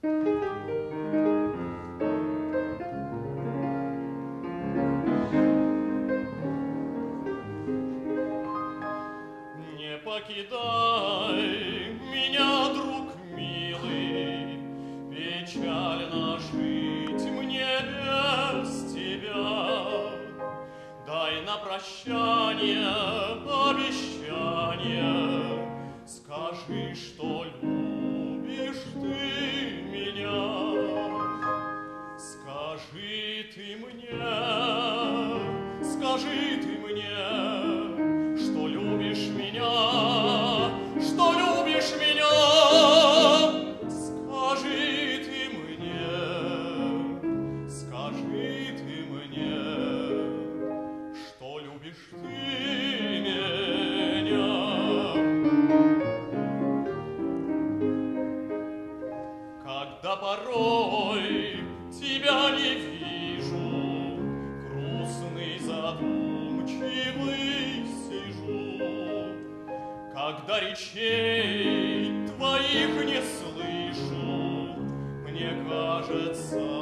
Не покидай меня, друг милый, печально жить мне без тебя. Дай на прощание обещание, скажи, что любишь ты меня. Скажи ты мне, скажи ты мне, что любишь меня, что любишь меня. Скажи ты мне, скажи ты мне, что любишь ты меня. Когда порой тебя не вижу, грустный, задумчивый сижу, когда речей твоих не слышу, мне кажется,